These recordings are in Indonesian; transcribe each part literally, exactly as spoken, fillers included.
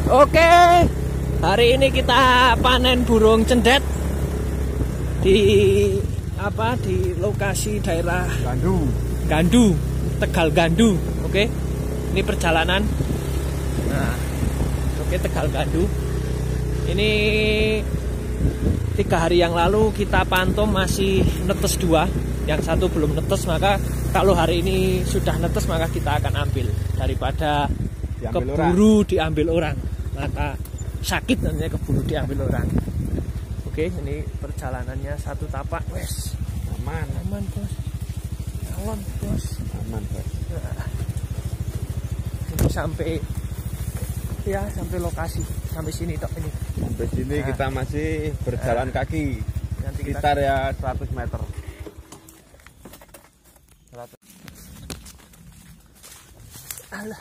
Oke, hari ini kita panen burung cendet di apa di lokasi daerah Gandu, Gandu, Tegal Gandu. Oke, ini perjalanan. Nah, oke Tegal Gandu. Ini tiga hari yang lalu kita pantau masih netes dua, yang satu belum netes, maka kalau hari ini sudah netes maka kita akan ambil daripada diambil keburu orang. diambil orang, maka sakit nantinya keburu diambil orang. Oke, ini perjalanannya satu tapak, wes aman, aman bos, aman bos, aman bos. Nah, ini sampai ya sampai lokasi, sampai sini tok ini. Sampai sini nah, kita masih berjalan nah, kaki nanti sekitar kita... ya seratus meter. seratus. Alah.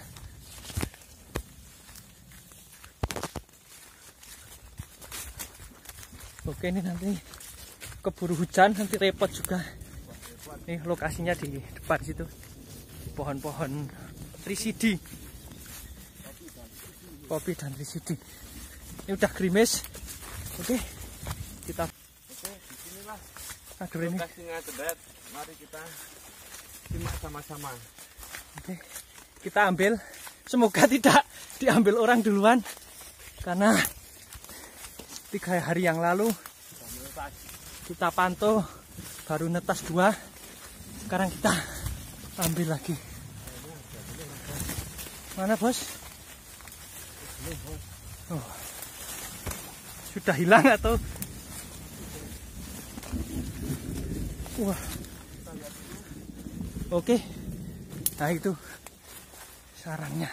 Oke, ini nanti keburu hujan, nanti repot juga. Ini lokasinya di depan situ, pohon-pohon risidi, kopi dan risidi. Ini udah gerimis. Oke, kita. Oke, disinilah ini. Lokasinya cendet. Mari kita simak sama-sama. Oke, kita ambil. Semoga tidak diambil orang duluan, karena tiga hari yang lalu kita pantau baru netas dua, sekarang kita ambil lagi. Mana bos? Oh, sudah hilang atau? Wah, oke, nah itu sarangnya.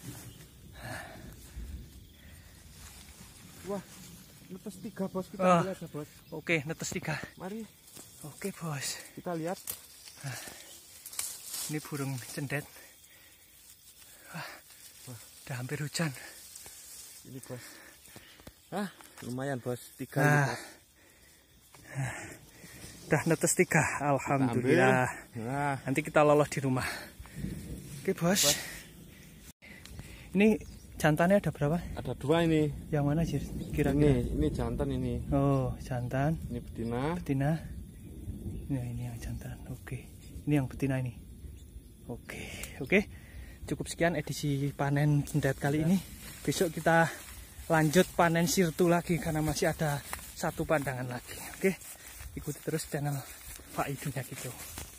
Wah, netes tiga bos, kita oh, lihat ya bos. Oke, netes tiga. Mari. Oke bos, kita lihat. Nah, ini burung cendet. Wah, Wah, udah hampir hujan. Ini bos. Ah, lumayan bos, tiga nah, ini bos. Udah netes tiga, alhamdulillah. Nah, nanti kita lolos di rumah. Oke bos. bos. Ini jantannya ada berapa? Ada dua ini. Yang mana sih kira-kira? Ini, ini jantan ini. Oh, jantan. Ini betina. Betina. Nah, ini yang jantan. Oke. Ini yang betina ini. Oke, oke. Cukup sekian edisi panen cendet kali ya. Ini. Besok kita lanjut panen sirtu lagi karena masih ada satu pandangan lagi. Oke. Ikuti terus channel Pak Idunya gitu.